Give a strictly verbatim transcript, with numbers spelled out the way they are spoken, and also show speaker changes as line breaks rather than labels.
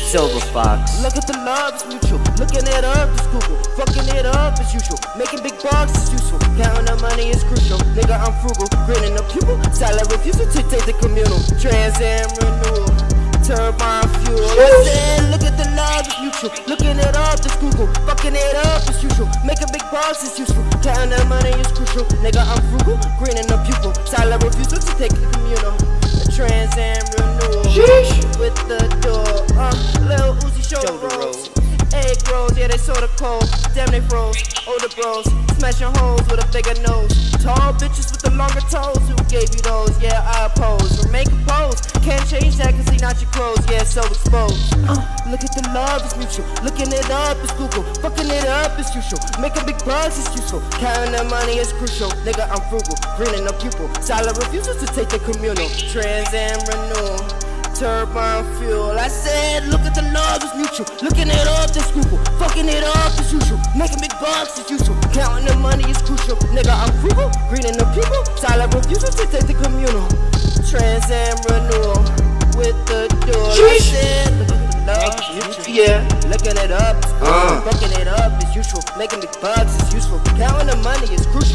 Silver Fox.
Look at the love, it's mutual. Looking it up is Google. Fucking it up as usual. Making big bucks is useful. Counting the money is crucial. Nigga, I'm frugal. Grinning the pupil. Silent refusal to take the communal. Trans and renewal. Turbine fuel. I said, look at the love, it's mutual. Looking it up is Google. Fucking it up as usual. Making big bucks is useful. Counting the money is crucial. Nigga, I'm frugal. Grinning the pupil. Silent refusal to take the communal. Trans and renewal.
Sheesh.
With the door. Uh, Lil Uzi shoulder rolls. Egg rolls, yeah, they sorta cold. Damn, they froze. Older bros, smashing holes with a bigger nose. Tall bitches with the longer toes. Who gave you those? Yeah, I oppose. Remain composed. Can't change that cause he not your clothes. Yeah, so exposed. Uh, look at the love, it's mutual. Looking it up is Google. Fucking it up is usual. Making big bucks is useful. Counting the money is crucial. Nigga, I'm frugal. Greening the pupil. Silent refusals to take the communal. Trans and renewal. Turbine fuel. I said, look at the love, it's mutual. Looking it up, this Google. Fucking it up as usual. Making big bucks as usual. Counting the money is crucial. Nigga, I'm frugal. Greening the people. Silent refusal to take the communal. Trans and renewal. With the door. I said, look at the love, it's mutual.
Yeah.
Looking it up, it's
Uh.
Fucking it up as usual. Making big bucks is useful. Counting the money is crucial.